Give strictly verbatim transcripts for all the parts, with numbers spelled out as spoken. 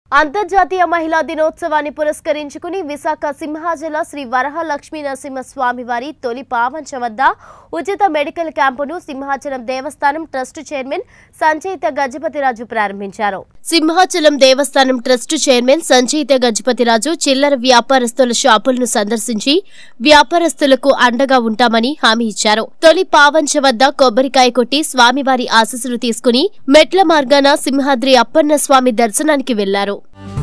అంతర్జాతీయ మహిళా దినోత్సవాన్ని పురస్కరించుకుని విశాఖ సింహాచల శ్రీ వరహలక్ష్మీ నరసింహస్వామి వారి తొలి పావంచ వద్ద ఉచిత మెడికల్ క్యాంపును సింహాచలం దేవస్థానం ట్రస్ట్ చైర్మన్ సంచయిత గజపతిరాజు ప్రారంభించారు. సింహాచలం దేవస్థానం ట్రస్ట్ చైర్మన్ సంచయిత గజపతిరాజు చిల్లర వ్యాపారస్తుల షాపులను సందర్శించి వ్యాపారస్తులకు అండగా ఉంటామని హామీ ఇచ్చారు. తొలి పావంచ వద్ద కొబ్బరికాయ కొట్టి స్వామివారి ఆశీస్సులు తీసుకుని మెట్ల మార్గాన సింహాద్రి అప్పన్న స్వామి దర్శనానికి వెళ్లారు.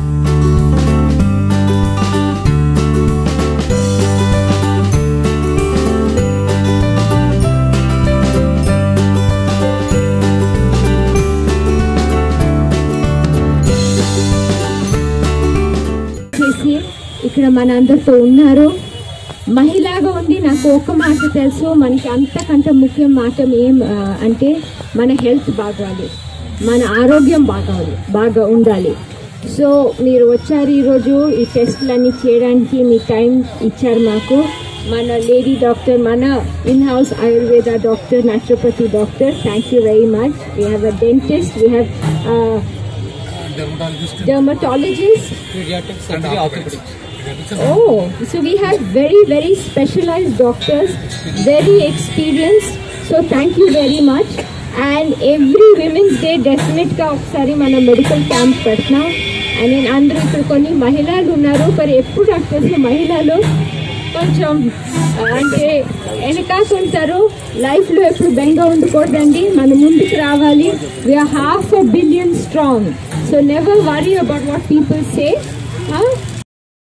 ఇక్కడ మన అందరితో ఉన్నారు. మహిళగా ఉండి నాకు ఒక మాట తెలుసు, మనకి అంతకంటే ముఖ్యం మాట ఏం అంటే మన హెల్త్ బాగాలి, మన ఆరోగ్యం బాగాలి బాగా ఉండాలి. సో మీరు వచ్చారు ఈరోజు ఈ టెస్ట్లన్నీ చేయడానికి, మీ టైం ఇచ్చారు మాకు. మన లేడీ డాక్టర్, మన in house Ayurveda doctor, naturopathy doctor, thank you very much. We have a dentist, we have dermatologist, pediatrics and orthopedics. Oh, so we have very very specialized doctors, very experienced. So thank you very much. And every Women's Day definitely ka okkari mana medical camp petna. And in andru ikkada konni mahilalu unnaru, par eppudu doctors mahilalu కొంచెం అంటే వెనకాకుంటారు. లైఫ్లో ఎప్పుడు బెంగ ఉండకూడదండి, మనం ముందుకు రావాలి. We're half a billion strong, so never worry about what people say.